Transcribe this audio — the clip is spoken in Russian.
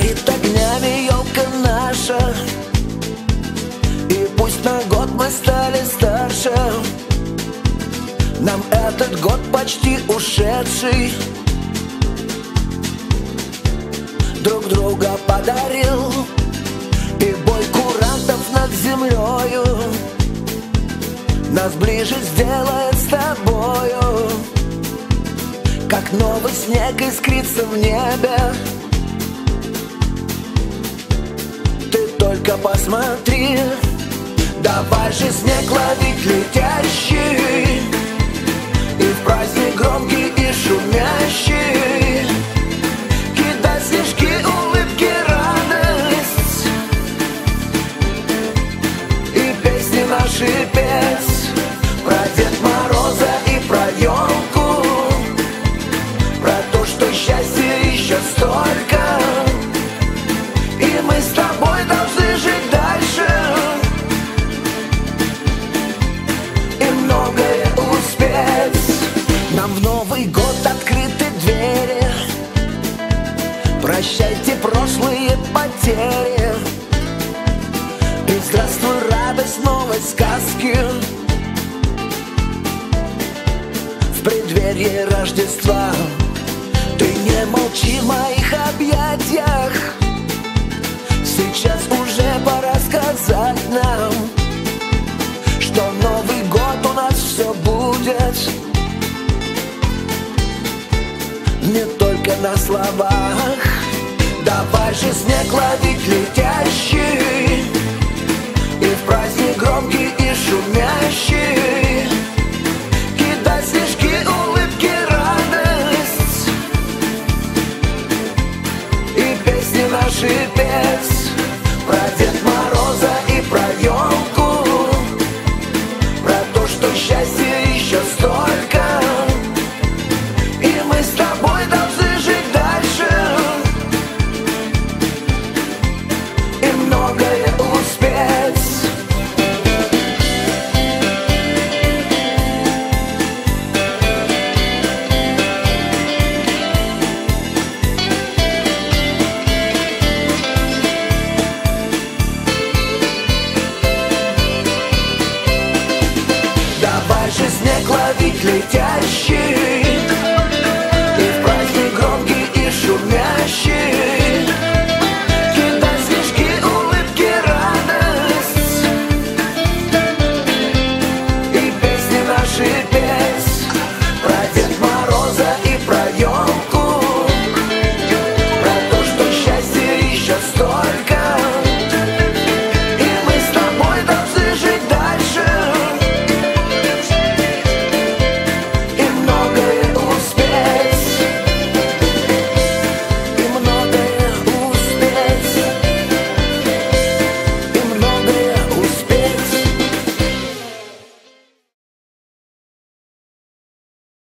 горит огнями елка наша, и пусть на год мы стали старше, нам этот год почти ушедший друг друга подарил. И бой курантов над землею нас ближе сделает с тобою, как новый снег искрится в небе. Ты только посмотри, давай же снег ловить летящий, и в праздник громкий и шумящий кидать снежки, улыбки, радость и песни наши петь про Дед Мороза и про елку, про то, что счастья еще столько, и мы с тобой должны жить дальше и многое успеть. Нам в Новый год открыты двери, прощайте прошлые потери, и здравствуй радость новой сказки в преддверии Рождества. Ты не молчи в моих объятиях, сейчас уже пора сказать нам, что Новый год у нас все будет не только на словах. Давай же снег ловить летящий, и в праздник громкий и шумящий кидать снежки, улыбки, радость и песни наши петь про Дед Мороза и про елку, про то, что счастья еще столько, и мы с тобой должны жить дальше и многое успеть. Давай же снег ловить летящий,